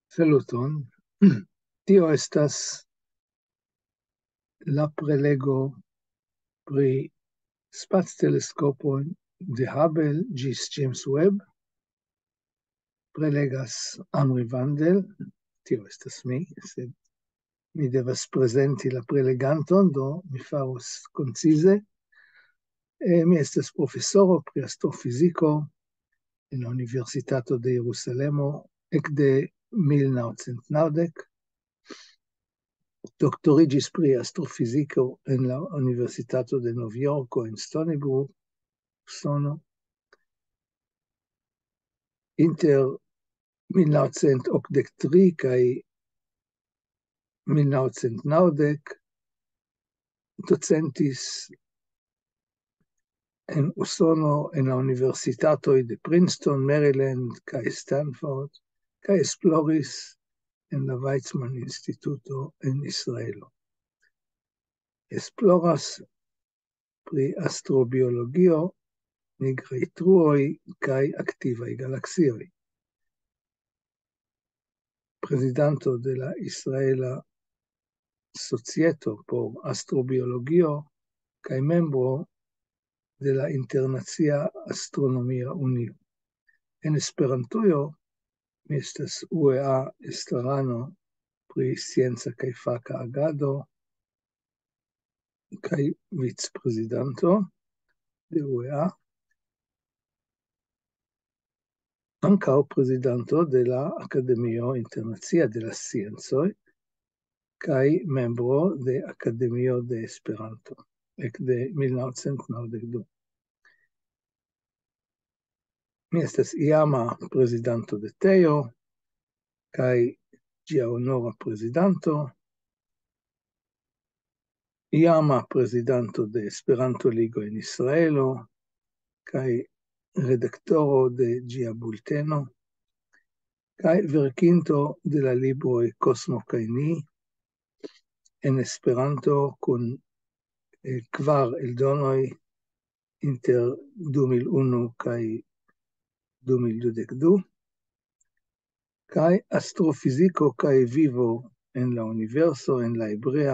Saluton. Tio estas la prelego pri spacteleskopo de Hubble gis James Webb. Prelegas Amri Vandel. Tio estas mi, sed mi devas presenti la preleganton, do mi faros concise. Mi estas profesoro pri astrofiziko en la Universitato de Jerusalemo ekde 1990. Doctorigis pri astrofiziko en la Universitato de Novjorko en Stony Brook, Usono. Inter 1983 kaj 1990 docentis en Usono en la Universitatoj de Princeton, Maryland kaj Stanford, kaj esploris en la Weizmann Instituto en Israelo. Esploras pri astrobiologio, nigraj truoj kaj aktivaj galaksioj. Presidento de la Israela Societo por Astrobiologio kaj membro de la Internacia Astronomia Unio. En Esperantujo mi estas UEA estrarano pri scienca kaj faka agado kaj vicprezidanto de UEA. Ankaŭ prezidanto de la Akademio Internacia de la Sciencoj kaj membro de Akademio de Esperanto ekde 1992. Mi estas iama prezidanto de TEO kaj ĝia honora prezidanto, iama prezidanto de Esperanto-Ligo en Israelo kaj redaktoro de ĝia bulteno kaj verkinto de la libroj Kosmo kaj ni en Esperanto kun 4 eldonoj inter 2001 kaj 2022, kaj astrofiziko kaj vivo en la universo en la hebrea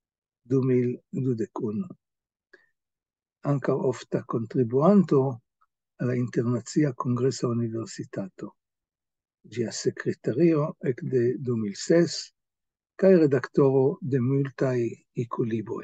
2021. Ankaŭ ofta kontribuanto alla Internacia Kongresa Universitato, ĝia sekretario ekde 2006 kaj redaktoro de multaj ikolibroj.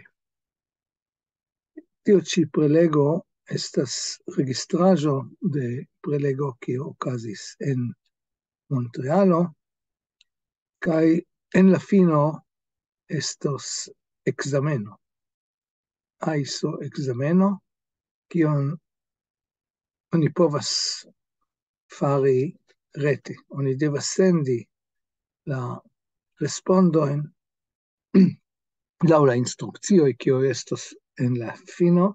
Tio ĉi prelego estas registraĵo de prelego kiu okazis en Montrealo, kaj en la fino estos ekzameno, AISO ekzameno, kion oni povas fari rete. Oni devas sendi la respondojn laŭ la instrukcioj, kiuj estos en la fino,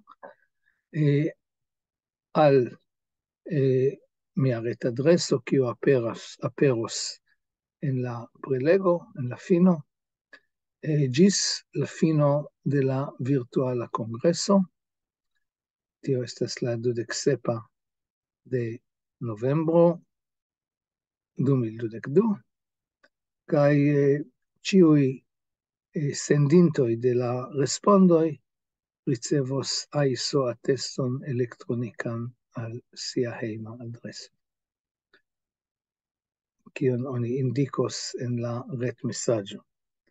al mia retadreso, kiu aperos en la prelego, en la fino, ĝis la fino de la virtuala kongreso. Tio estas la 27 de novembro 2022, kaj ĉiuj sendintoj de la respondoj ricevos AISO ateston elektronikan al sia hejma adreso, kion oni indikos en la retmesaĝo.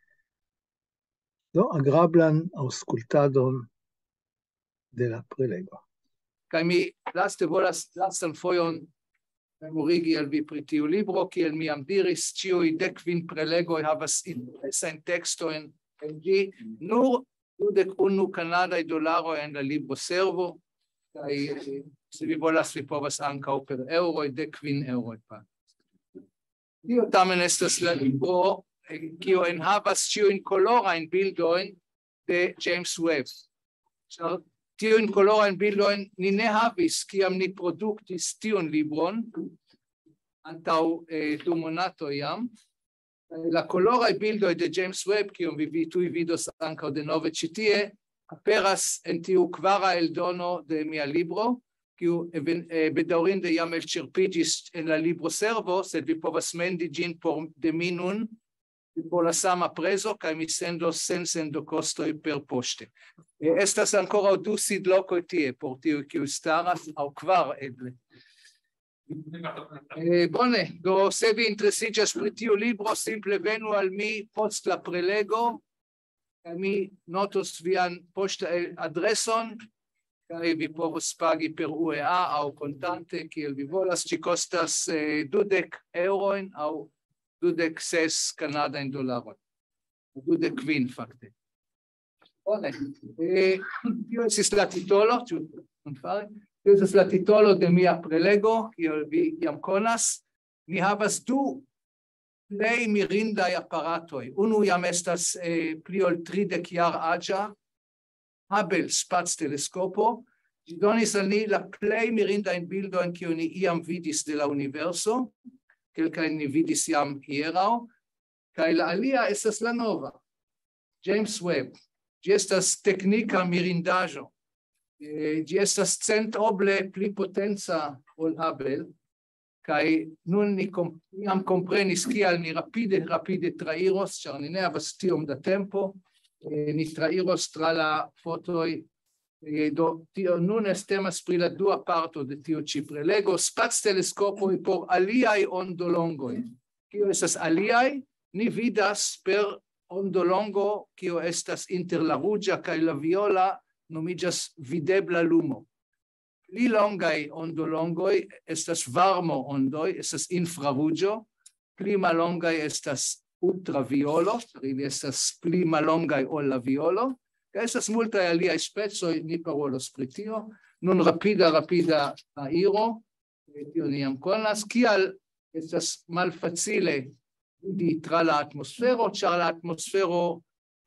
Do agrablan aŭskultadon de la prelego. Kaj mi lastan fojon memorigi al vi pri tiu libro, kiel mi jam diris, ĉiuj 10 prelegoj havas interesajn tekstojn en ĝi. Nur 21 kanadaj dolaroj en la libroservo, kaj se vi volas, vi povas ankaŭ per eŭroj, 10 eŭroj pagi. Tio tamen estas la libro, kiu enhavas ĉiujn kolorajn bildojn de James Webb. Tiun kolorajn bildojn ni ne havis, kiam ni produktis tiun libron, antaŭ 2 monatoj jam. La koloraj bildoj de James Webb, kiun vi tuj vidos ankaŭ denove ĉi tie, aperas en tiu 4 eldono de mia libro, kiu bedaŭrinde jam elĉerpiĝis en la libroservo, sed vi povas mendi ĝin de mi nun por la sama prezo, kaj mi sendos sen sendokostoj per poŝte. Estas ankoraŭ 2 sidlokoj tie por tiuj kiuj staras, aŭ 4 eble. Bone, do se vi interesiĝas pri tiu libro, simple venu al mi post la prelego, kaj mi notos vian poŝtadreson, kaj vi povos pagi per UEA aŭ kontante, kiel vi volas. Ĝi kostas 20 eŭrojn aŭ 26 kanadajn dolarojn. 25 fakte. Bone. Tio estis la titolo, ĉu konfare? Tio estas la titolo de mia prelego, kiel vi jam konas. Mi havas 2 plej mirindaj aparatoj. Unu jam estas pli ol 30 jar aĝa, Hubble spacteleskopo. Ĝi donis al ni la plej mirindajn bildojn, kiujn ni iam vidis de la universo. Kelkajn ni vidis jam hieraŭ. Kaj la alia estas la nova, James Webb. Ĝi estas teknika mirindaĵo. Ĝi estas centoble pli potenca ol Hubble. Kaj nun ni jam komprenis kial ni rapide trairos, ĉar ni ne havas tiom da tempo. Ni trairos tra la fotoj. Tio nun temas pri la dua parto de tiu ĉi prelego, spacteleskopoj por aliaj ondolongoj. Kio estas aliaj? Ni vidas per ondolongo, kio estas inter la ruĝa kaj la viola, nomiĝas videbla lumo. Pli longaj ondolongoj estas varmo ondoj, estas infraruĝo, pli mallongaj estas ultraviolo, ili estas pli mallongaj ol la violo, kaj estas multaj aliaj specoj, ni parolos pri tio. Nun rapida airo, tio ni jam konas, kial estas malfacile vidi tra la atmosfero, ĉar la atmosfero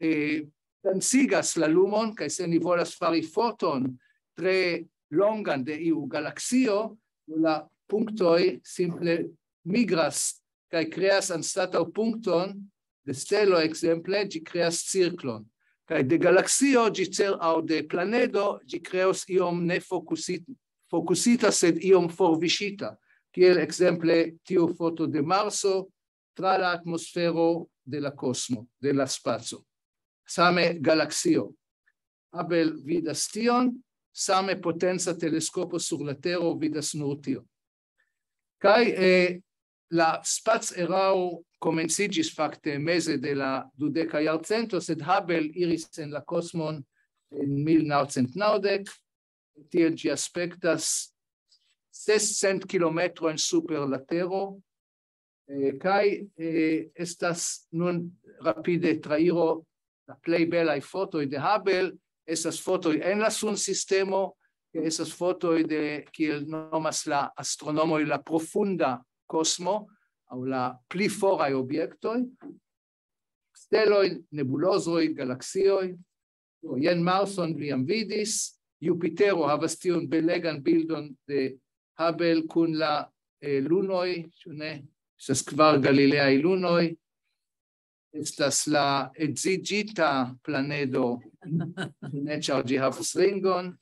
densigas la lumon, kaj se ni volas fari foton tre longan de iu galaksio, la punktoj simple migras kaj kreas anstataŭ punkton de stelo ekzemple, ĝi kreas cirklon. Kaj de galaksio aŭ de planedo ĝi kreos iom ne fokusita, sed iom forviŝita, kiel ekzemple tiu foto de Marso tra la atmosfero de la kosmo, de la spaco. Same galaksio. Hubble vidas tion, same potenca teleskopo sur la Tero vidas nur tion. Kaj la spacerao komenciĝis fakte meze de la 20. jarcento, sed Hubble iris en la kosmon en 1990, tiel ĝi aspektas 600 kilometrojn super la Tero, kaj estas nun rapide trairo la plej belaj fotoj de Hubble, estas fotoj en la sunsistemo, estas fotoj de, kiel nomas la astronomoj, la profunda kosmo, aŭ la pli foraj objektoj, steloj, nebulozoj, galaksioj. Jen Marson vi jam vidis, Jupitero havas tiun belegan bildon de Hubble kun la lunoj, ĉu ne? Estas 4 galileaj lunoj. Estas la edziĝita planedo, ne ĉar ĝi havas ringon.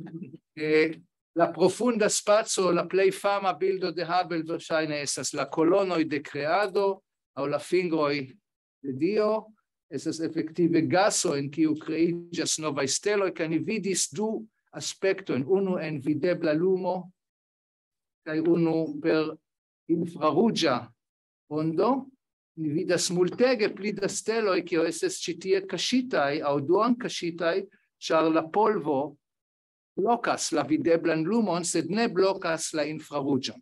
La profunda spaco, la plej fama bildo de Hubble verŝajne estas la kolonoj de kreado aŭ la fingroj de Dio. Estas efektive gaso en kiu kreiĝas novaj steloj, kaj ni vidis 2 aspektojn, unu en videbla lumo kaj unu per infraruĝa ondo. Ni vidas multege pli da steloj, kiuj estas ĉi tie kaŝitaj aŭ duonkaŝitaj, ĉar la polvo blokas la videblan lumon, sed ne blokas la infraruĝon.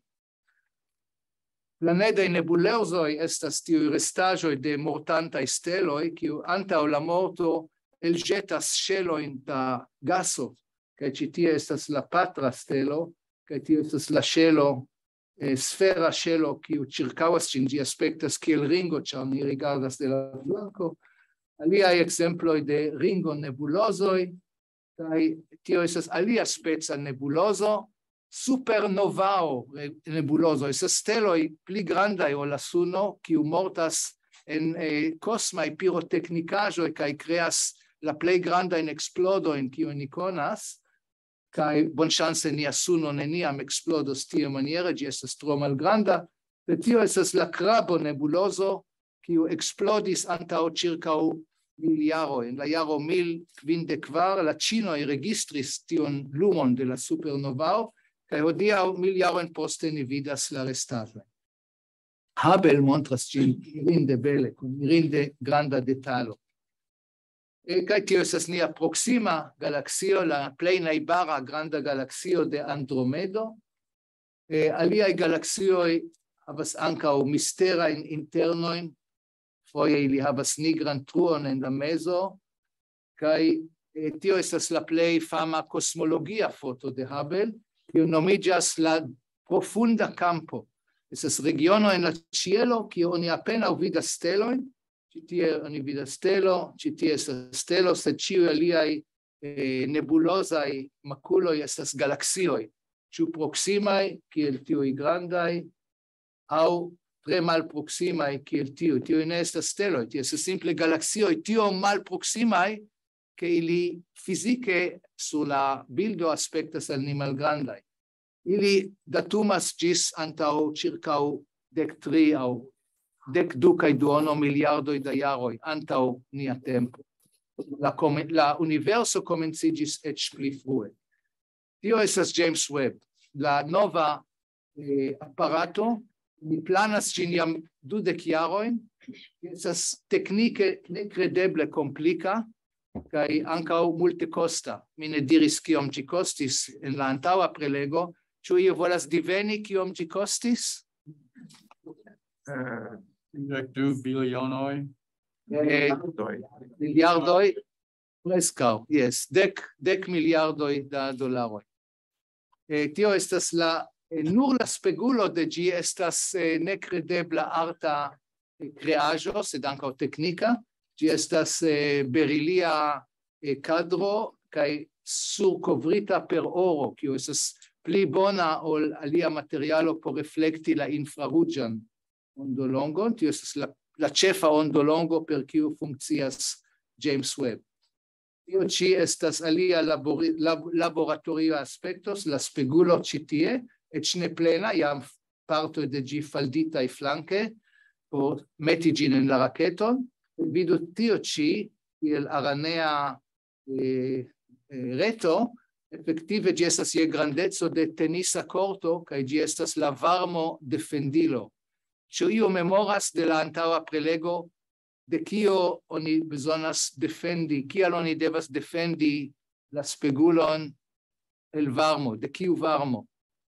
Planedaj nebulozoj estas tiuj restaĵoj de mortantaj steloj, kiuj antaŭ la morto elĵetas ŝelojn da gaso, kaj ĉi tie estas la patra stelo, kaj tio estas la ŝelo, sfera ŝelo, kiu ĉirkaŭas ĝin, ĝi aspektas kiel ringo, ĉar ni rigardas de la flanko. Aliaj ekzemploj de ringo-nebulozoj, kaj tio estas alia speca nebulozo, supernovao nebulozo, estas steloj pli grandaj ol la Suno, kiu mortas en kosmaj piroteknikaĵoj kaj kreas la plej grandajn eksplodojn, kiujn ni konas. kai bon chance ni asuno neniam explodos tie maniera, gi estas tro malgranda, de tio estas la crabo nebuloso, kiu explodis antau circau 1000 jaroj. En la jaro 1054 la ĉinoj registris tion lumon de la supernovao, kaj hodiaŭ 1000 jarojn poste ni vidas la restaĵojn. Hubble montras ĝin mirinde bele, kun mirinde granda detalo. Kaj tio estas nia proksima galaksio, la plej najbara granda galaksio de Andromedo. Aliaj galaksioj havas ankaŭ misterajn internojn, foje ili havas nigran truon en la mezo, kaj tio estas la plej fama kosmologia foto de Hubble, kiu nomiĝas la profunda campo. Estas regiono en la ĉielo, kie oni apenaŭ vidas stelojn. Ĉi tie oni vidas stelo, ĉi tie estas stelo, sed ĉiuj aliaj nebulozaj makuloj estas galaksioj, ĉu proksimaj kiel tiuj grandaj, aŭ tre malproksimaj kiel tiuj. Tiuj ne estas steloj, tiuj estas simple galaksioj tiom malproksimaj, ke ili fizike sur la bildo aspektas al ni malgrandaj. Ili datumas ĝis antaŭ ĉirkaŭ 13 aŭ 12,2 miliardoj da jaroj antaŭ nia tempo. La universo komenciĝis eĉ pli frue. Tio estas James Webb, la nova aparato. Mi planas ĝin jam 20 jarojn. Estas teknike nekredeble komplika kaj ankaŭ multekosta. Mi ne diris kiom ĝi kostis en la antaŭa prelego. Ĉu iu volas diveni kiom ĝi kostis? 2 bilionoj. Miliardoj, preskaŭ, jes, 10 miliardoj da dolaroj. Tio estas nur la spegulo de ĝi estas nekredebla arta kreaĵo, sed ankaŭ teknika. Ĝi estas berilia kadro kaj surkovrita per oro, kiu estas pli bona ol alia materialo por reflekti la infraruĝan ondolongon. Tio estas la ĉefa ondolongo per kiu funkcias James Webb. Tio ĉi estas alia laboratoria aspektos, la spegulo ĉi tie, eĉ ne plena, jam partoj de ĝi falditaj flanke, por meti ĝin en la raketon. Vidu tio ĉi kiel aranea reto, efektive ĝi estas je grandeco de tenisa korto, kaj ĝi estas la varmo defendilo. Ĉu iu memoras de la antaŭa prelego de kio oni bezonas defendi, kial oni devas defendi la spegulon el varmo, de kiu varmo?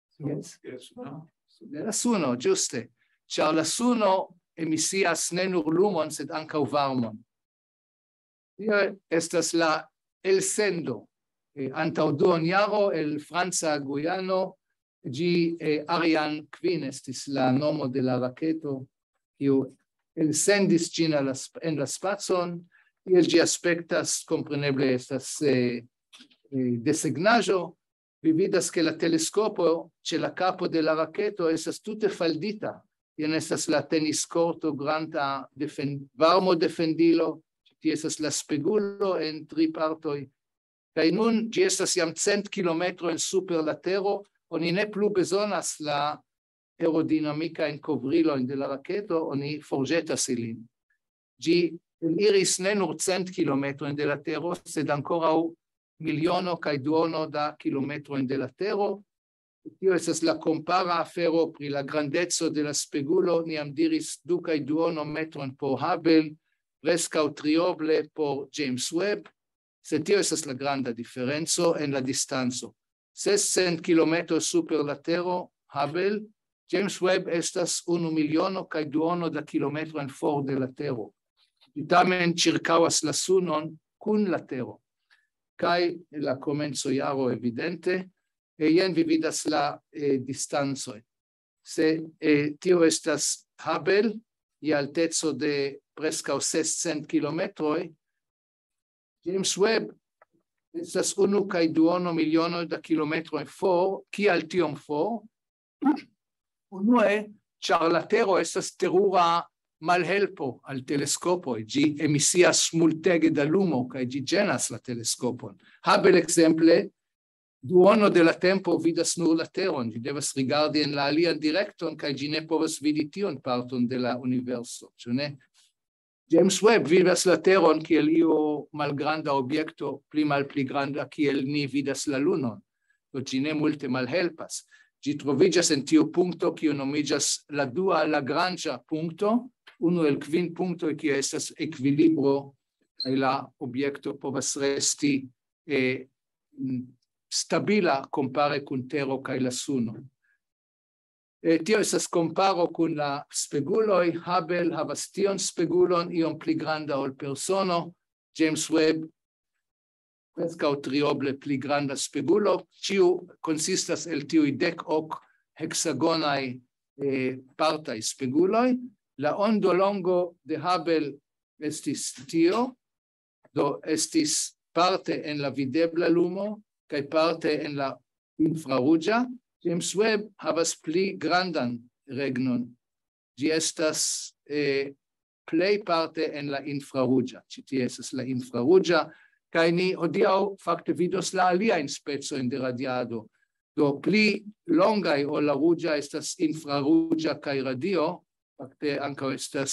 De la suno, ĝuste, ĉar la suno emisias ne nur lumon, sed ankaŭ varmon. Tio estas la elsendo antaŭ duonjaro el Franca Gujano. Ĝi Ariane 5 estis la nomo de la raketo, kiu elsendis ĝin en la spacon. Tiel ĝi aspektas, kompreneble estas desegnaĵo. Vi vidas ke la teleskopo ĉe la kapo de la raketo estas tute faldita. Tien estas la teniskorto granda varmo defendilo, tie estas la spegulo en 3 partoj. Kaj nun ĝi estas jam 100 kilometrojn super la tero. Oni ne plu bezonas la aerodinamikajn kovrilojn de la raketo, oni forĵetas ilin. Ĝi eliris ne nur 100 kilometrojn de la tero, sed ankoraŭ 1,2 miliono da kilometrojn de la tero. Tio estas la kompara afero pri la grandeco de la spegulo. Ni jam diris 2,2 metron por Hubble, preskaŭ trioble por James Webb, sed tio estas la granda diferenco en la distanco. 600 kilometros super la tero, Hubble, James Webb estas 1,2 miliono da kilometrojn for de la tero. Ĝi tamen ĉirkaŭas la sunon kun la tero. Kaj la komencojaro evidente, jen vi vidas la distancoj. Se tio estas Hubble, je alteco de preskaŭ 600 kilometroj, James Webb estas 1,2 miliono da kilometroj for. Kial tiom for? Unue, ĉar la tero estas terura malhelpo al teleskopoj. Ĝi emisias multege da lumo kaj ĝi ĝenas la teleskopon. Hubble ekzemple duono della tempo vidas nur la teron, ĝi devas rigardi en la alian direkton kaj ĝi ne povas vidi tiun parton de la universo, ĉu ne? James Webb vidas la teron kiel io malgranda objekto, pli malpli granda kiel ni vidas la lunon, do ĝi ne multe malhelpas. Ĝi troviĝas en tiu punkto kiu nomiĝas la dua Lagranĝa punkto, unu el 5 punktoj kie estas ekvilibro kaj la objekto povas resti stabila compare con tero kaj la suno. Tio estas comparo kun la speguloj. Hubble havas tion spegulon iom pli granda ol persono. James Webb preskaŭ trioble pli granda spegulo. Ĉiu konsistas el tiuj 10 heksagonaj partaj speguloj. La ondo longo de Hubble estis tio, do estis parte en la videbla lumo kaj parte en la infraruĝa. James Webb havas pli grandan regnon. Ĝi estas plej parte en la infraruĝa. Ĉi tie estas la infraruĝa, kaj ni hodiaŭ fakte vidos la aliajn specojn de radiado. Do pli longaj ol la ruĝa estas infraruĝa kaj radio, fakte ankaŭ estas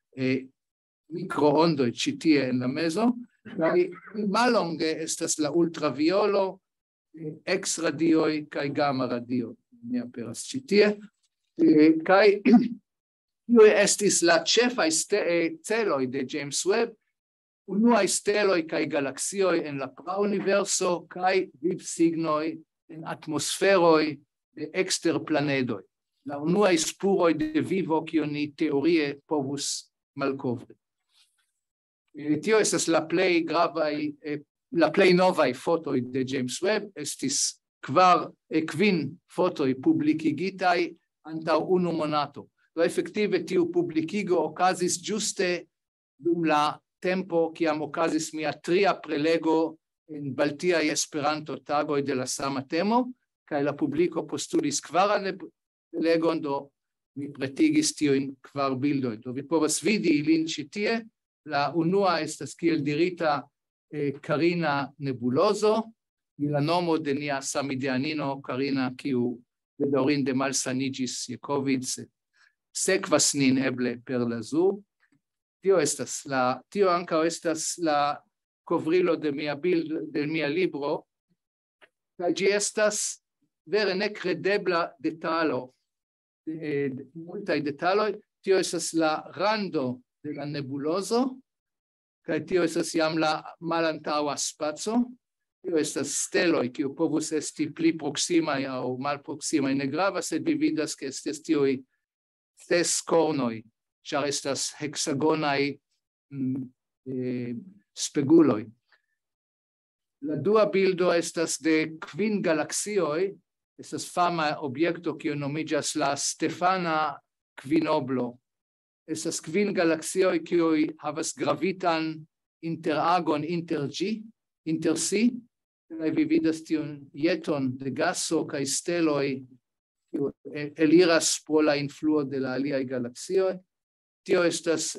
mikroondoj ĉi tie en la mezo. Kaj mallonge estas la ultraviolo, X-radioj kaj gamma-radioj. Ne aperas ĉi tie. Kaj tiuj estis la ĉefaj celoj de James Webb, unuaj steloj kaj galaksioj en la prauniverso kaj vivsignoj en atmosferoj de eksterplanedoj. La unuaj spuroj de vivo kiun ni teorie povus malkovri. Tio estas la plej gravaj, la plej novaj fotoj de James Webb. Estis 5 fotoj publikigitaj antaŭ 1 monato. Do efektive tiu publikigo okazis ĝuste dum la tempo kiam okazis mia 3. prelego en Baltiaj Esperanto-tagoj de la sama temo, kaj la publiko postulis 4. prelegon, do mi pretigis tiujn 4 bildojn. Do vi povas vidi ilin ĉi tie. La unua estas kiel dirita Carina nebuloso, la nomo de nia samideanino Carina, kiu bedaŭrinde malsaniĝis je Covid, sekvas nin eble per la Zoom. Tio ankaŭ estas la kovrilo de mia libro, kaj ĝi estas vere nekredebla detalo, multaj detaloj. Tio estas la rando de la nebuloso, kaj tio estas jam la malantaŭa spaco. Tio estas steloj, kiu povus esti pli proksimaj aŭ malproksimaj. Ne gravas, sed vi vidas, ke estas tiuj 6 kornoj, ĉar estas heksagonaj speguloj. La dua bildo estas de 5 galaksioj. Estas fama objekto, kiu nomiĝas la Stefana kvinoblo. Estas 5 galaksioj, kiuj havas gravitan interagon inter si, kaj vi vidas tiun jeton de gaso kaj steloj, kiu eliras pro la influo de la aliaj galaksioj. Tio estas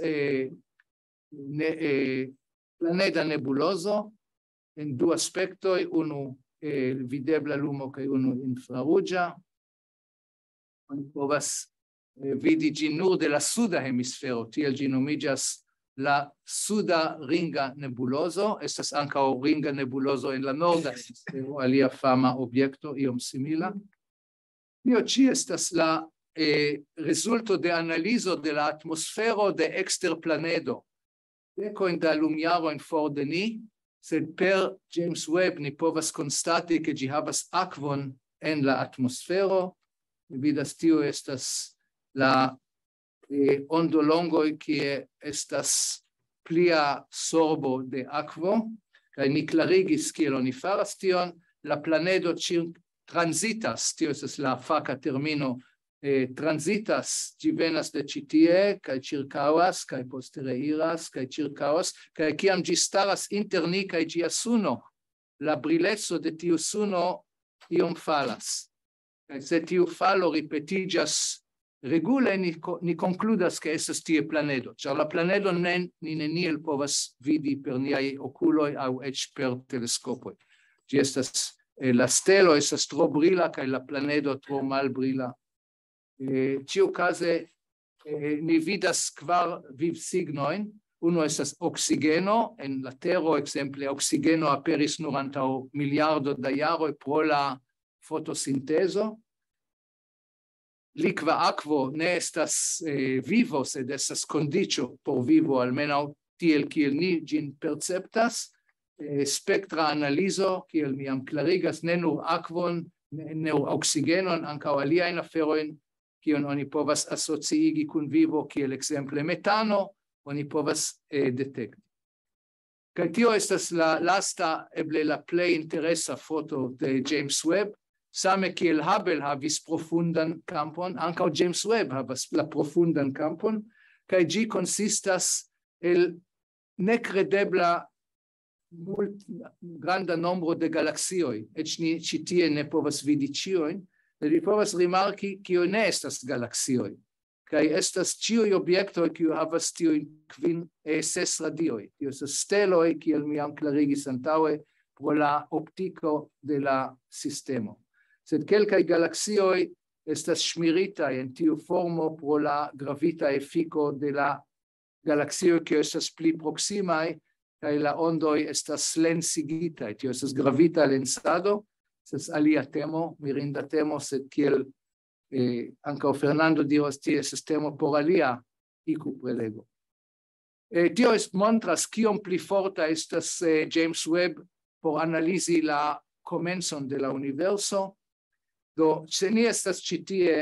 planeda nebulozo en 2 aspektoj, unu videbla lumo kaj unu infraruĝa. Oni povas vidi ĝin nur de la suda hemisfero, tiel ĝi nomiĝas la suda ringa nebulozo. Estas ankaŭ ringa nebulozo en la norda hemisfero, alia fama objekto iom simila. Tio ĉi estas la rezulto de analizo de la atmosfero de eksterplanedo. Dekojn da lumjarojn for de ni, sed per James Webb ni povas konstati, ke ĝi havas akvon en la atmosfero. Vi vidas, tio estas la ondolongoj, kie estas plia sorbo de akvo, kaj ni klarigis kiel oni faras tion. La planedo transitas, tio estas la faka termino, transitas, ĝi venas de ĉi tie, kaj ĉirkaŭas, kaj poste reiras, kaj ĉirkaŭas, kaj kiam ĝi staras inter ni kaj ĝia suno, la brileco de tiu suno iom falas. Kaj se tiu falo ripetiĝas regule, ni konkludas, ke estas tie planedo, ĉar la planedon ni neniel povas vidi per niaj okuloj aŭ eĉ per teleskopoj. Ĝi estas la stelo estas tro brila kaj la planedo tro malbrila. Ĉiukaze ni vidas kvar vivsignojn. Uno estas oksigeno, en la tero ekzemple oksigeno aperis nur antaŭ miliardo da jaroj pro la fotosintezo. Likva akvo ne estas vivo, sed estas kondiĉo por vivo, almenaŭ tiel kiel ni ĝin perceptas. Spektra analizo, kiel mi jam klarigas, ne nur akvon, ne nur oksigenon, ankaŭ aliajn aferojn, kion oni povas asociigi kun vivo, kiel ekzemple metano, oni povas detekti. Kaj tio estas la lasta, eble la plej interesa foto de James Webb, same kiel Hubble havis profundan kampon, ankaŭ James Webb havas la profundan kampon, kaj ĝi konsistas el nekredebla granda nombro de galaksioj, eĉ ni ĉi tie ne povas vidi ĉiujn, sed vi povas rimarki kio ne estas galaksioj, kaj estas ĉiuj objektoj kiuj havas tiujn 6 radioj. Tio estas steloj, kiel mi jam klarigis antaŭe, pro la optiko de la sistemo. Sed kelkaj galaksioj estas ŝmiritaj en tiu formo pro la gravita efiko de la galaksioj kiuj estas pli proksimaj, kaj la ondoj estas lensigitaj. Tio estas gravita lensado, estas alia temo, mirinda temo, sed kiel ankaŭ Fernando diros, tio estas temo por alia IQ-prelego. Tio montras kiom pli forta estas James Webb por analizi la komencon de la universo. Do, se ni estas ĉi tie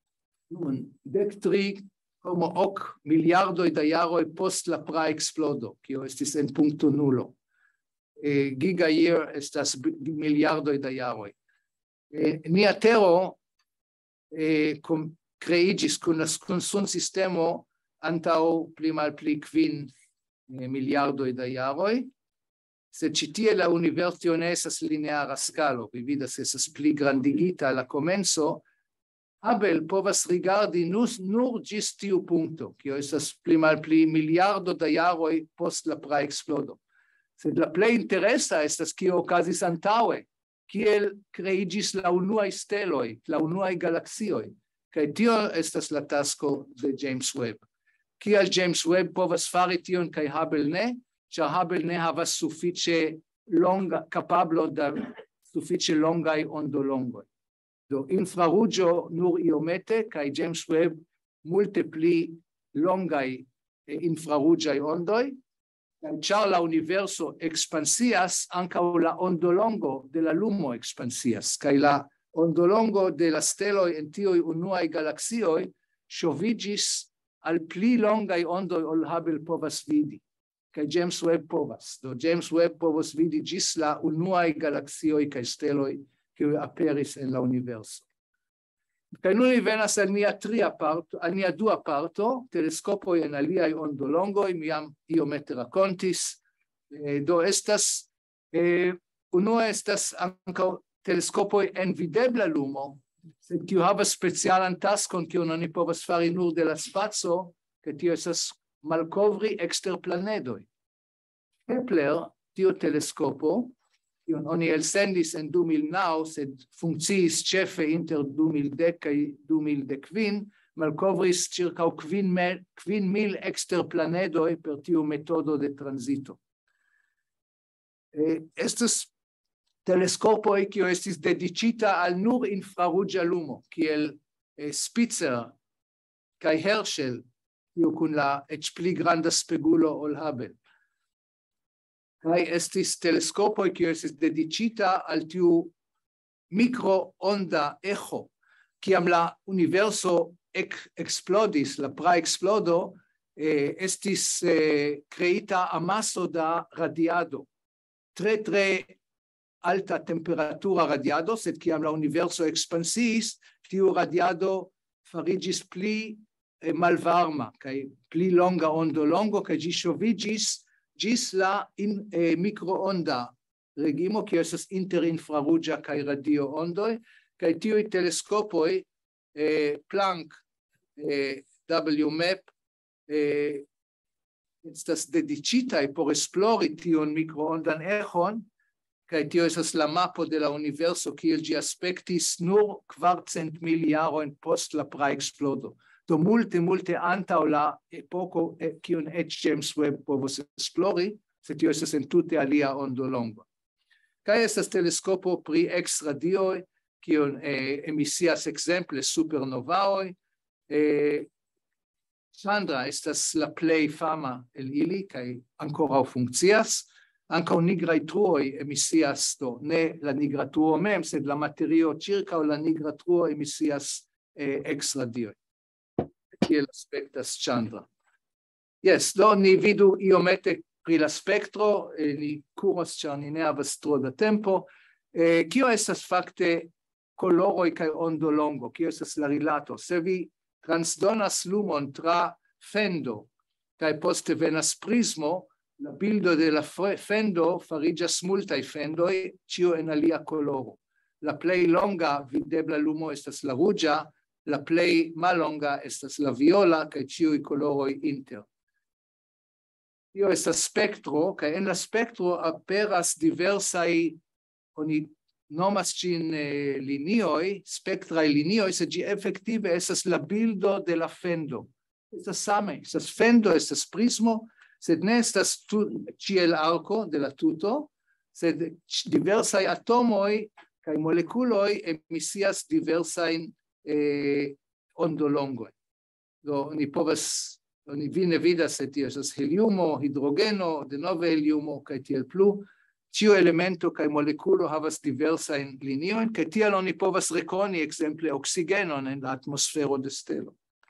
13,8 miliardoj da jaroj post la praeksplodo, kio estis en punkto nulo. Giga year estas miliardoj da jaroj. Nia tero kreiĝis kun sunsistemo antaŭ pli malpli 5 miliardoj da jaroj. Se ĉi tie la universo ne estas lineara skalo, vi vidas estas pli grandigita la komenco, Hubble povas rigardi nur ĝis tiu punkto, kio estas pli malpli miliardo da jaroj post la praeksplodo. Sed la plej interesa estas kio okazis antaŭe, kiel kreiĝis la unuaj steloj, la unuaj galaksioj, kaj tio estas la tasko de James Webb. Kial James Webb povas fari tion kaj Hubble ne? Ĉar Hubble ne havas sufiĉe longa kapablo da sufiĉe longaj ondolongoj. Do infraruĝo nur iomete kaj James Webb multe pli longaj infraruĝaj ondoj, kaj ĉar la universo ekspansias, ankaŭ la ondolongo de la lumo ekspansias, kaj la ondolongo de la steloj en tiuj unuaj galaksioj ŝoviĝis al pli longaj ondoj ol Hubble povas vidi. Kaj James Webb povas. Do James Webb povas vidi ĝis la unuaj galaksioj kaj steloj kiuj aperis en la universo. Kaj nun ni venas al nia dua parto, teleskopoj en aliaj ondolongoj, mi jam iomete rakontis. Do estas, unue estas ankaŭ teleskopoj en videbla lumo, sed kiu havas specialan taskon kiun oni povas fari nur de la spaco, kaj tio estas malkovri eksterplanedoj. Kepler, tiu teleskopo, kiun oni elsendis en 2009, sed funkciis ĉefe inter 2010 kaj 2015, malkovris ĉirkaŭ 5,000 eksterplanedoj per tiu metodo de tranzito. Estas teleskopoj, kiu estis dediĉita al nur infraruĝa lumo, kiel Spitzer kaj Herschel, kiu kun la eĉ pli granda spegulo ol Hubble. Kaj estis teleskopoj, kiu estis dediĉita al tiu mikroonda eĥo, kiam la universo eksplodis, la praeksplodo, estis kreita amaso da radiado. Tre alta temperatura radiado, sed kiam la universo ekspansiis, tiu radiado fariĝis pli malvarma, kaj pli longa ondolongo, kaj ĝi ŝoviĝis ĝis la mikroonda regimo, kiu estas inter infraruĝa kaj radio ondoj, kaj tiuj teleskopoj Planck, WMAP, estas dediĉitaj por esplori tiun mikroondan eĥon, kai tio esas la mapo de la universo kiel gi aspektis nur 400 miliarojn post la praexplodo. Do multe antaŭ la epoko kiun eĉ James Webb povos esplori, se tio estas entute alia ondolongo. Kaj estas teleskopo pri X-radioj, kiun emisias ekzemple supernovaoj. Chandra estas la plej fama el ili kaj ankoraŭ funkcias. Ankaŭ nigraj truoj emisias, do ne la nigra truo mem, sed la materio ĉirkaŭ la nigra truo emisias X-radioj. Kiel aspektas Chandra. Yes, do ni vidu iomete pri la spektro, ni kuros ĉar ni ne havas tro da tempo. Kio estas fakte koloroj kaj ondolongo? Kio estas la rilato? Se vi transdonas lumon tra fendo kaj poste venas prismo, la bildo de la fendo fariĝas multaj fendoj, ĉio en alia koloro. La plej longa videbla lumo estas la ruĝa, la plej mallonga estas la viola kaj ĉiuj koloroj inter. Tio estas spektro, kaj en la spektro aperas diversaj, oni nomas ĝin linioj, spektraj linioj, sed ĝi efektive estas la bildo de la fendo. Estas same, estas fendo, estas prismo, sed ne estas ĉiel arko de la tuto, sed diversaj atomoj kaj molekuloj emisias diversajn ondolongojn. Do ni vi ne vidas, se tio estas heliumo, hidrogeno, denove heliumo kaj tiel plu. Ĉiu elemento kaj molekulo havas diversajn liniojn, kaj tial oni povas rekoni ekzemple oksigenon en la atmosfero de stelo.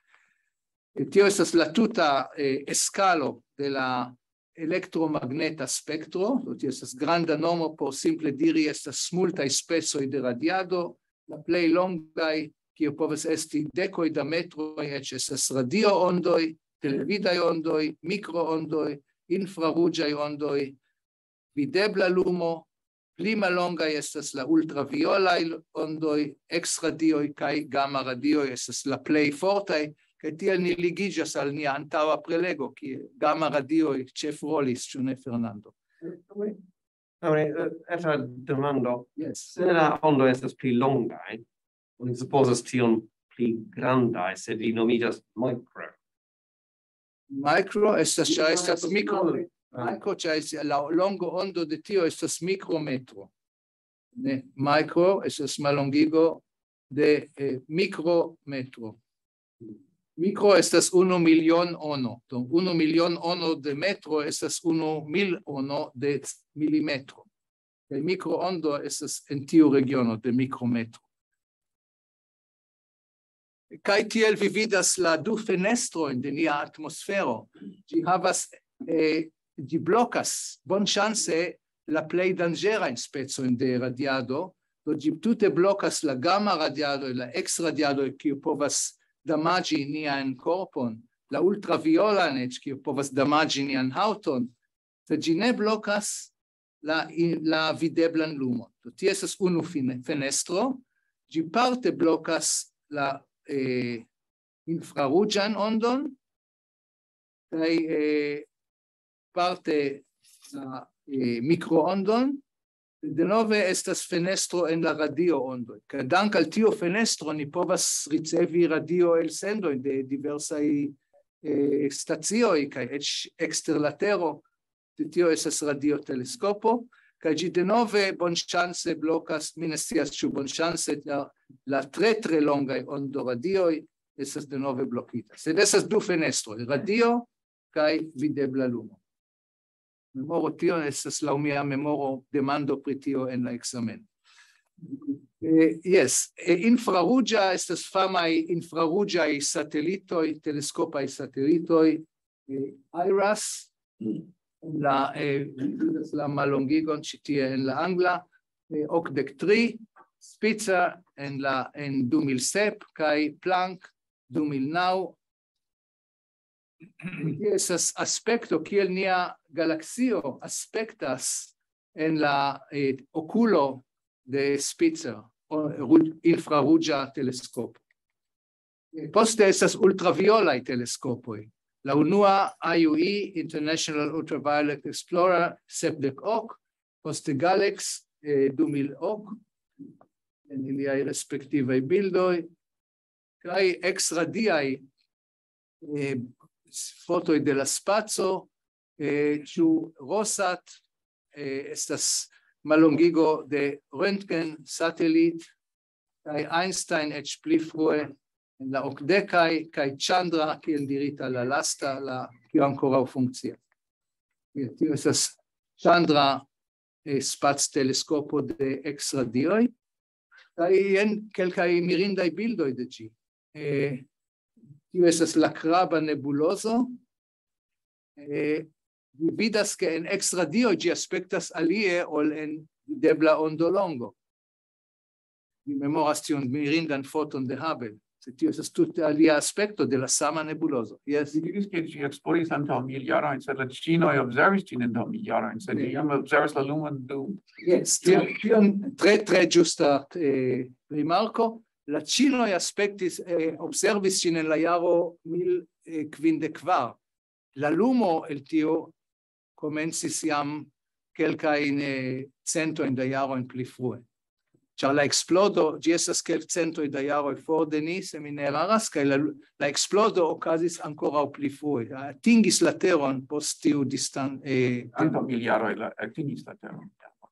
Tio estas la tuta skalo de la elektromagneta spektro, tio estas granda nomo por simple diri estas multaj specoj de radiado, la plej longaj, kio povas esti dekoj da metroj, eĉ estas radio-ondoj, televidaj ondoj, mikroondoj, infraruĝaj ondoj, videbla lumo, pli mallongaj estas la ultraviolaj ondoj, X-radioj kaj gamma-radioj estas la plej fortaj, kaj tiel ni ligiĝas al nia antaŭa prelego, kie gamma-radioj ĉefrolis, ĉu ne, Fernando? Eta demando. Yes. Se la ondo estas pli longaj, oni supozas tion pli grandaj, sed ili nomiĝas micro. Micro estas ĉar estas mikro. Micro ĉar la longo ondo de tio estas mikrometro. Ne, micro estas mallongigo de mikrometro. Micro estas 1 milion ono. Do 1 milion ono de metro estas 1,000 ono de milimetro. El microondo estas en tiu regiono de mikrometro. Kaj tiel vi vidas la du fenestrojn de nia atmosfero. Ĝi blokas bonŝance la plej danĝerajn specojn de radiado. Do ĝi tute blokas la gamma-radiado, la X-radiado, kiu povas damaĝi nian korpon, la ultraviolan eĉ, kiu povas damaĝi nian haŭton, sed ĝi ne blokas la videblan lumon. Do tie estas unu fenestro, ĝi parte blokas la infraruĝan ondon kaj parte la mikroondon. Denove estas fenestro en la radio-ondoj. Kaj dank al tiu fenestro ni povas ricevi radio-elsendojn de diversaj stacioj kaj eĉ ekster la tero. Tio estas radioteleskopo. Kaj ĝi denove bonŝance blokas, mi ne scias ĉu bonŝance, la tre longaj ondoradioj estas denove blokita. Sed estas du fenestroj, radio kaj videbla lumo. Memoro tio estas laŭ mia memoro demando pri tio en la ekzamen. Yes, infraruĝa estas famaj infraruĝaj satelitoj, teleskopaj satelitoj, IRAS, la mallongigon ĉi tie en la angla, 83, Spitzer en 2007 kaj Planck 2009. Estas aspekto kiel nia galaksio aspektas en la okulo de Spitzer, infraruĝa teleskopo. Poste estas ultraviolaj teleskopoj. La unua IUE, International Ultraviolet Explorer, 78, poste Galex, 2000 hoc, en iliai respectivai bildoi, kai extra diai fotoi de la spazio, ciu rosat, estas malongigo de Röntgen satellit, kai Einstein et pli frue en la ocdecai, kai Chandra, kiel dirita la lasta, la kiu ancora funkcias. Tio estas Chandra spaz telescopo de extra dioi, kai en kelkai mirindai bildoi de gi. Tio estas la Craba nebuloso, vi vidas che en extra dio gi aspectas alie ol en videbla ondo longo. Vi memoras tion mirindan foton de Hubble. Se tio estas tute alia aspecto de la sama nebuloso. Yes. Diris che ci exploris antaŭ 1000 jarojn, sed la ĉinoj observis ĝin antaŭ 1000 jarojn, sed iam observis la lumon dum. Yes, tion tre ĝusta rimarko. La ĉinoj aspektis, observis ĝin en la jaro 1054. La lumo el tio komencis jam kelkajn centojn da jarojn pli frue. Ĉar la eksplodo, ĝi estas kelkcentoj da jaroj for de ni, se mi ne eraras, kaj la eksplodo okazis ankoraŭ pli frue. Atingis la teron post tiu Antaŭ 1000 jaroj atingis la teron.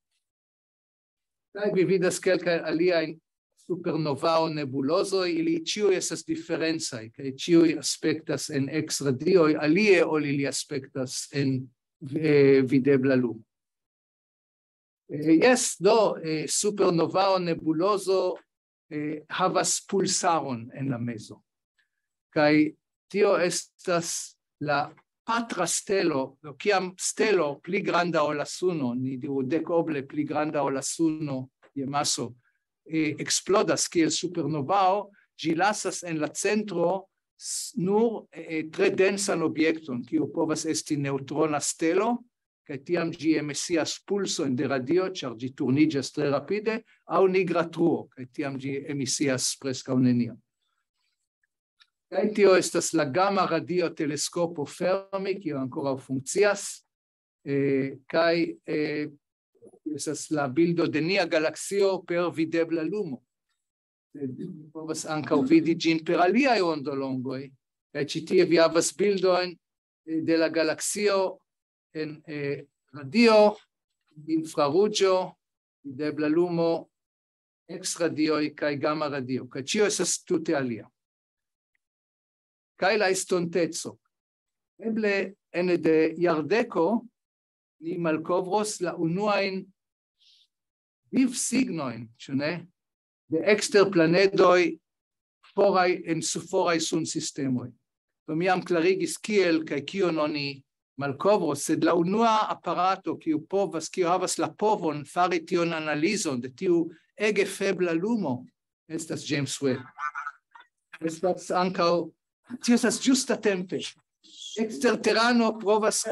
Kaj vi vidas kelkajn aliajn supernovao nebulozoj, ili ĉiuj estas diferencaj, kaj ĉiuj aspektas en ekstradioj alie ol ili aspektas en videbla lumo. Yes, do supernovao nebulozo havas pulsaron en la mezo. Kaj tio estas la patra stelo, kiam stelo pli granda ol la suno, ni diru dekoble pli granda ol la suno je maso, explodas kiel supernovao, ĝi lasas en la centro nur tre densan objekton, kiu povas esti neutrona stelo, kaj tiam ĝi emisias pulsojn de radio, ĉar ĝi turniĝas tre rapide, aŭ nigra truo, kaj tiam ĝi emisias preskaŭ nenion. Kaj tio estas la Gamma Radio Teleskopo Fermi, kiu ankoraŭ funkcias, kaj estas la bildo de nia galaksio per videbla lumo. Povas ankaŭ vidi ĝin per aliaj ondolongoj, kaj ĉi tie vi havas bildojn de la galaksio en radio, infraruĝo, videbla lumo, ekstradioj kaj gamma radio, kaj ĉio estas tute alia. Kaj la estonteco. Eble ene de jardeko ni malkovros la unuajn vivsignojn, ĉu ne, de eksterplanedoj foraj en foraj sunsistemoj. Do mi jam klarigis kiel kaj kion oni malkovros, sed la unua aparato kiu havas la povon fari tion analizon de tiu ege febla lumo estas James Webb. Estas ankaŭ tio estas ĝustatempe. Eksterterano provas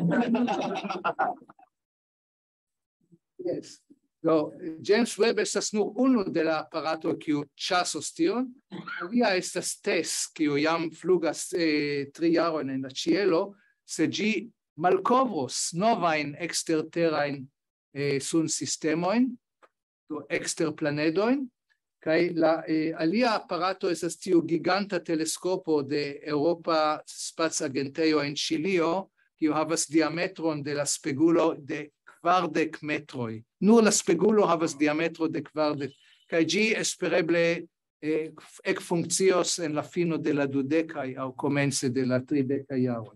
Yes. Do James Webb estas nur unu de la aparato kiu ĉasos tion. Alia estas TESS, kiu jam flugas 3 jarojn en la ĉielo, se ĝi malkovros novajn eksterterajn sunsistemojn, do eksterplanedojn, kaj la alia aparato estas tiu giganta teleskopo de Eŭropa Spacagentejo en Ĉilio, kiu havas diametron de la spegulo de 40 metroj. Nur la spegulo havas diametro de 40, kaj ĝi espereble ekfunkcios en la fino de la 20 aŭ komence de la 30 jaroj.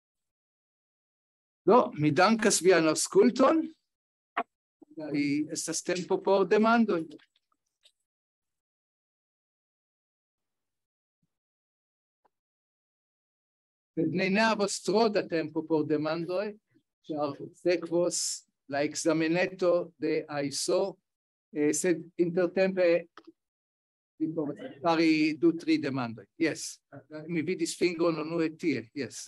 Do, mi dankas vian aŭskulton, kaj estas tempo por demandoj. Ne havas tro da tempo por demandoj, ĉar sekvos la ekzameneto de AISO, sed intertempe vi povas fari 2-3 demandoj. Yes, mi vidis fingron unue tie, yes.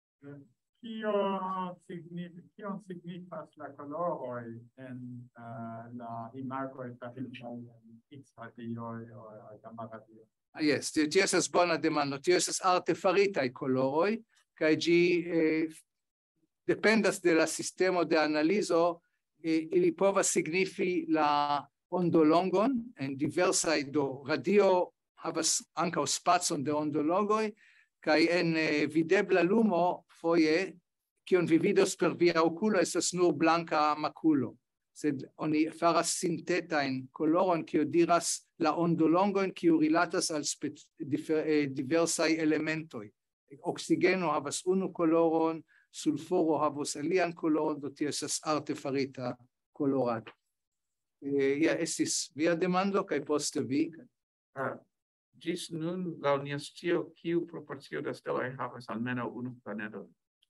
Kion signifas la koloroj en la imagoj faritaj en X-radioj aŭ gamma-radioj? Yes, tio estas bona demando. Tio estas artefaritaj koloroj, kaj ĝi dependas de la sistemo de analizo. ili povas signifi la ondolongon en diversaj do radio havas ankaŭ spacon de ondolongoj kaj en videbla lumo foje kion vi vidos per via okulo estas nur blanka makulo. Sed oni faras sintetajn koloron kiu diras la ondolongon kiu rilatas al diversaj elementoj. Oksigeno havas unu koloron, sulfuro havas alian koloron, do tio estas artefarita kolorado. Ja estis via demando kaj poste vi. Ĝis nun laŭ nia scio, kiu proporcio da steloj havas almenaŭ unu planeton?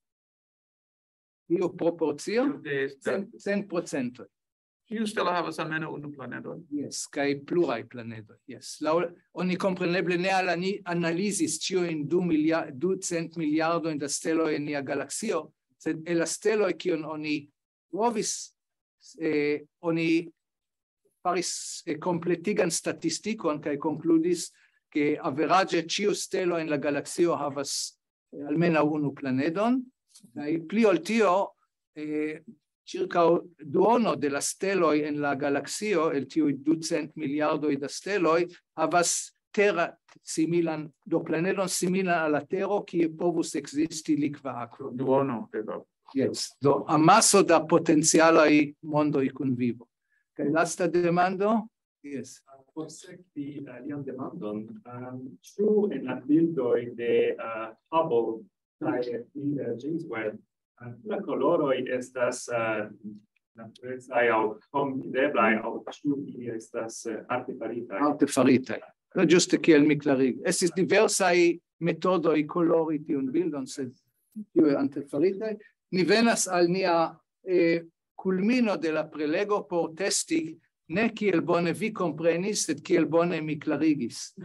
Io proporcio 100%. Kiu stelo havas almenaŭ unu planeton? Yes, kaj pluraj planedoj. Yes. Oni kompreneble ne analizis ĉiujn 200 miliardojn da steloj en nia galaksio, sed el la steloj kiun oni trovis, oni faris kompletigan statistikon kaj konkludis ke averaĝe ĉiu stelo en la galaksio havas almenaŭ unu planeton. Kaj pli ol tio, circa duono de la steloj en la galaksio, el tiuj 200 miliardoj da steloj, havas terra similan, do planeton similan al la Tero, kie povus ekzisti likva akvo. Duono de la. Yes, do amaso da potencialaj mondoj kun vivo. Kaj lasta demando? Yes. Por sekvi lian demandon, ĉu en la bildoj de Hubble James Webb, la coloroj estas naturezaj aŭ kombineblaj aŭ ĉu ili estas artefaritaj? Artefaritaj. Ĝuste kiel mi klarigis. Estis diversaj metodoj kolori tiun bildon, sed tiuj artefaritaj. Ni venas al nia kulmino de la prelego por testi ne kiel bone vi komprenis, sed kiel bone mi klarigis.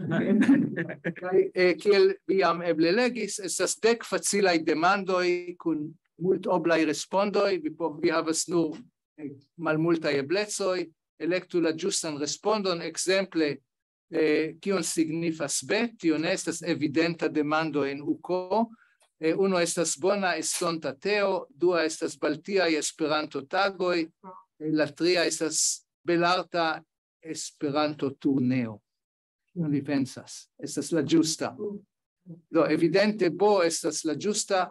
Kiel vi jam eble legis, estas 10 facilaj demandoj kun multoblaj respondoj, vi havas nur malmultaj eblecoj, elektu la ĝustan respondon, ekzemple, kion signifas B, tio ne estas evidenta demando en UK. Uno estas bona estonta teo, dua estas baltiaj Esperanto-tagoj, la tria estas belarta Esperanto turneo. Non li pensas. Estas la giusta. Do evidente bo estas la giusta.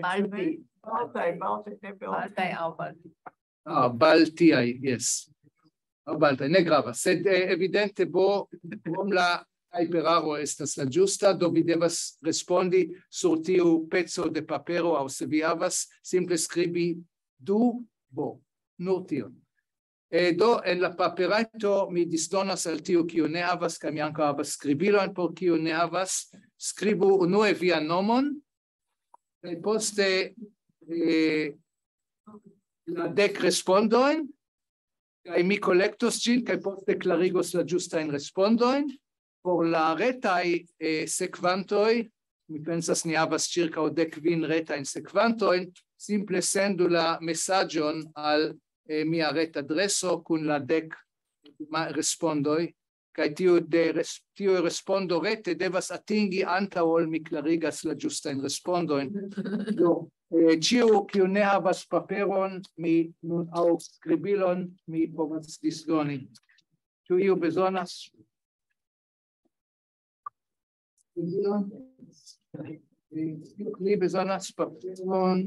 Baltiaj, yes. Baltiaj, ne gravas. Sed evidente bo la hyperaro estas la giusta, do vi devas respondi sur tiu pezzo de papero aŭ se vi havas, simple skribi du bo. Nur tion. Do en la paperato mi disdonas al tiu kiu ne havas, kaj mi ankaŭ havas skribilon por kiu ne havas, skribu unue vian nomon, kaj poste la 10 respondojn, kaj mi kolektos ĝin, kaj poste klarigos la ĝustajn respondojn. Por la retaj sekvantoj, mi pensas ni havas ĉirkaŭ 10 retajn sekvantojn, simple sendu la mesaĝon al mia retadreso kun la 10 respondoj, kaj tiu respondo rete devas atingi antaŭ ol mi klarigas la ĝustajn respondojn. Do ĉiu kiu ne havas paperon aŭ skribilon mi povas disdoni. Ĉu iu bezonas? Skribilon? Li bezonas paperon?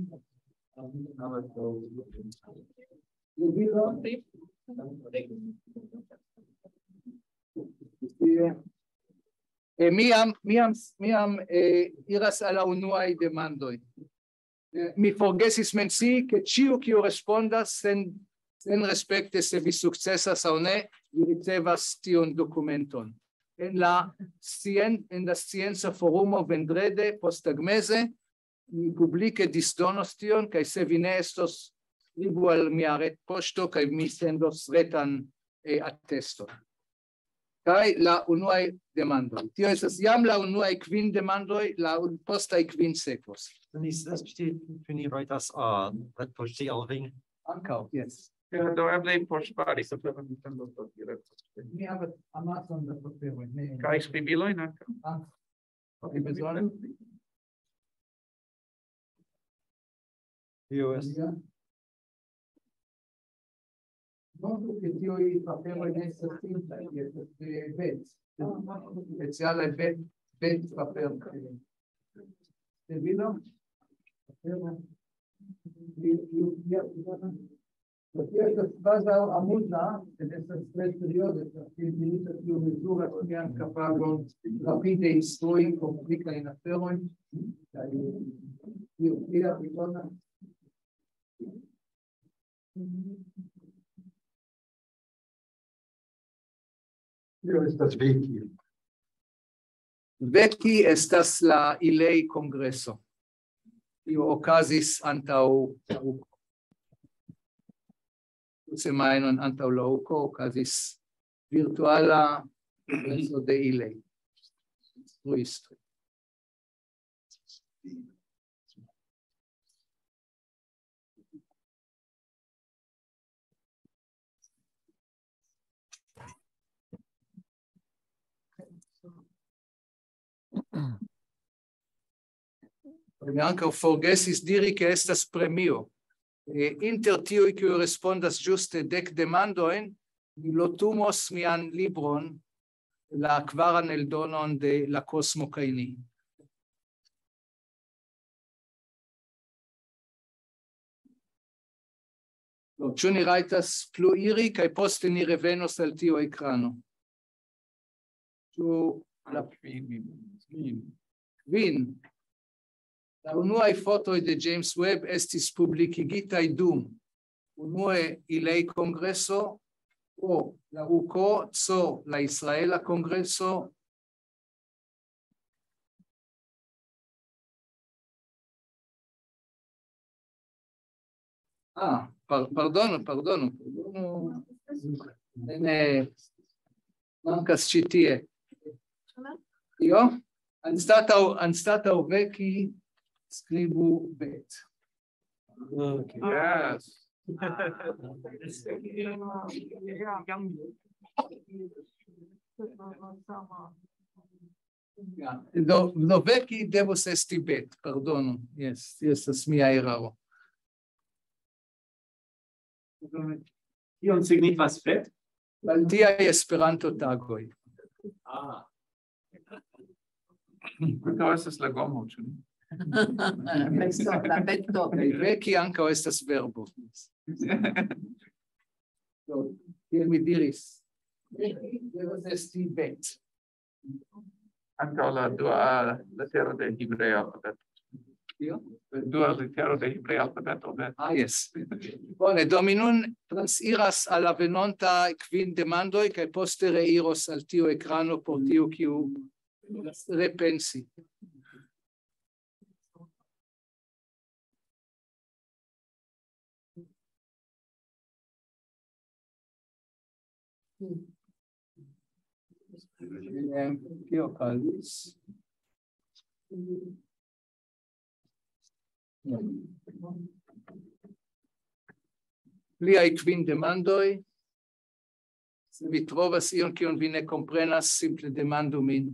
Miam iras al la unuaj demandoj. Mi forgesis mencii ke ĉiu kiu respondas sen respekte se vi sukcesas aŭ ne, vi ricevas tiun dokumenton. En la scienca forumo vendrede posttagmeze mi publike disdonos tion, kaj se vi ne estos, skribu al mia retpoŝto kaj mi sendos retan ateston. Kaj la unuaj demandoj. Tio estas jam la unuaj 5 demandoj, la postaj 5 sekvos. Ni rajtas retpoŝti al vi? Ankaŭ, jes. Do eble poŝtfari. Mi havas amason da paperoj. Kaj skribilojn ankaŭ? Vi bezonas? Tio estas Non che io papero in essa tinta, speciale bet papero. È vero? Perché questa base amulta ed è stretto periodo perché il diritto di misura che anche pago rapide in stoi complica in afferro io via ritorna Vecchi estas la ilei congresso. Io okazis antau semajnon antaŭ la uko okazis virtuala kongreso de ilei. Instruistoj. Mi anche forgesis diri che estas premio. Inter tiui kiuj respondas ĝuste 10 demandojn, mi lotumos mian libron, la kvaran eldonon de la Kosmo kaj ni. Ĉu ni rajtas plu iri kaj poste ni revenos al tiu ekrano? Ĉu la kvin? La unuaj fotoj de James Webb estis publikigitaj dum unue ilei kongreso o la UCO, la Israela kongreso Pardono. Ne mankas ĉi tie. Io? Anstataŭ veki scribu bet. Okay. Yes. Do veki devus esti bet, pardonu. Yes, estas mia eraro. Kion signifas fet? Baltiaj Esperanto-tagoj. Ankaŭ estas la gomo, ĉu ne? Veki ankaŭ estas verbo. Kiel mi diris, devus esti bet. Ankaŭ la dua letero de hebrea alfabeto. Dua litero de hebrea alfabeto. Yes. Bone, do mi nun transiras al la venonta kvin demandoj kaj poste reiros al tiu ekrano por tiu kiu repensi. Kio okazis? Pliaj kvin demandoj. Se vi trovas ion kion vi ne komprenas, simple demandu min.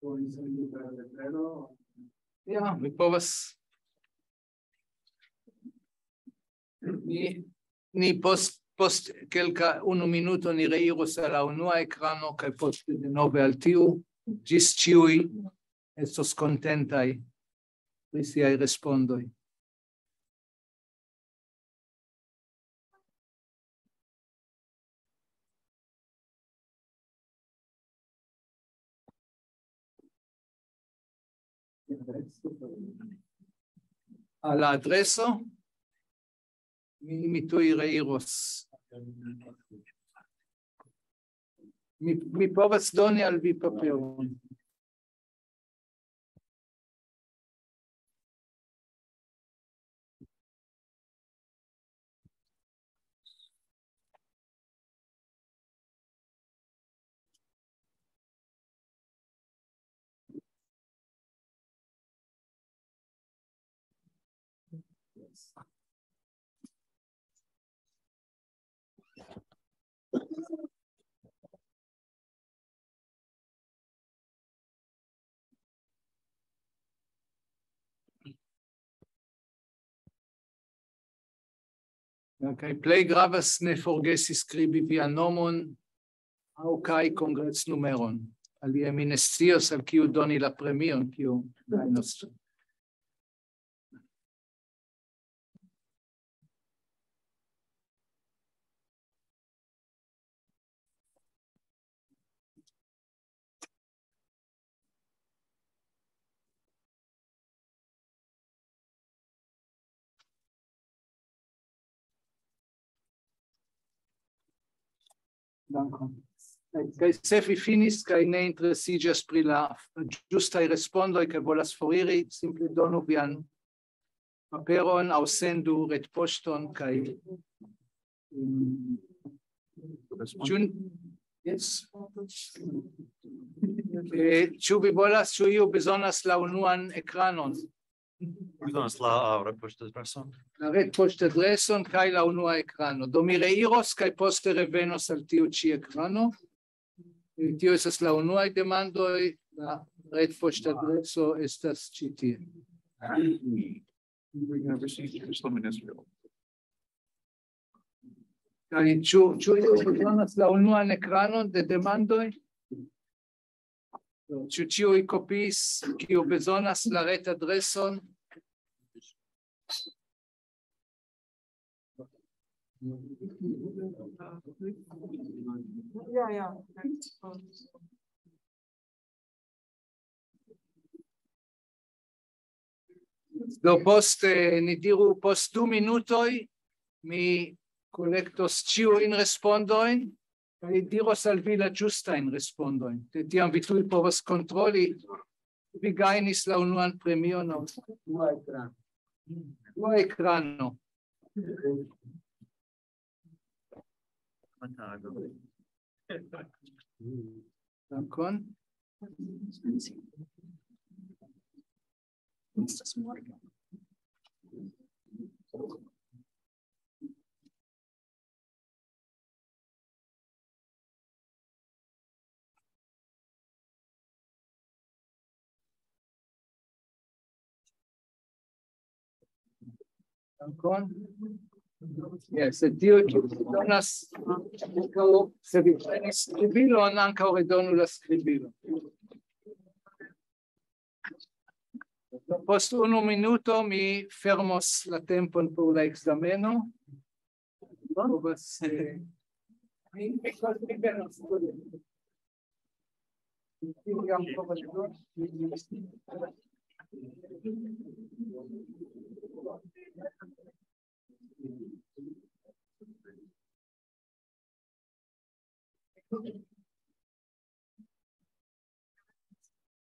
Ja, mi povas ni post kelka unu minuto ni reiros al la unua ekrano kaj poste denove al tiu, ĝis ĉiuj estos kontentaj pri siaj respondoj. Al la adreso mi tuj reiros. Mi povas doni al vi paperon. Kaj plej gravas ne forgesi skribi vian nomon aŭ kaj kongresnumeron. Alie mi ne scios al kiu doni la premion, kiu gajnos. Dankon. Kaj se vi finis kaj ne interesiĝas pri la ĝustaj respondoj kaj volas foriri, simple donu vian paperon aŭ sendu retpoŝton kaj ĉu vi volas, ĉu iu bezonas la unuan ekranon? Bezonas la retpoŝtadreson. La retpoŝtadreson kaj la unua ekrano. Do mi reiros kaj poste revenos al tiu ĉi ekrano. Tio estas la unuaj demandoj, la retpoŝtadreso estas ĉi tie. Kaj ĉu iu bezonas la unuan ekranon de demandoj? Ĉu ĉiuj kopiis, kiu bezonas la retadreson? Do ni diru post 2 minutoj mi kolektos ĉiujn respondojn kaj diros al vi la ĝustajn respondojn. De tiam vi tuj povas kontroli, vi gajnis la unuan premion aŭ dua ekrano. Dua ekrano. Dankon. Dankon. Yes, tio donas ankaŭ se vi prenis skribilon, ankaŭ redonu la skribilon. Post 1 minuto mi fermos la tempon por la ekzameno.